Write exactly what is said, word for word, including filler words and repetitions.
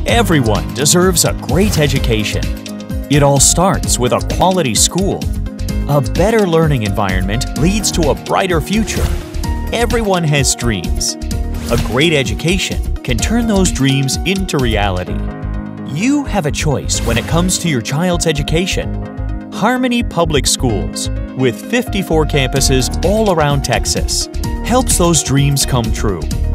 Everyone deserves a great education. It all starts with a quality school. A better learning environment leads to a brighter future. Everyone has dreams. A great education can turn those dreams into reality. You have a choice when it comes to your child's education. Harmony Public Schools, with fifty-four campuses all around Texas, helps those dreams come true.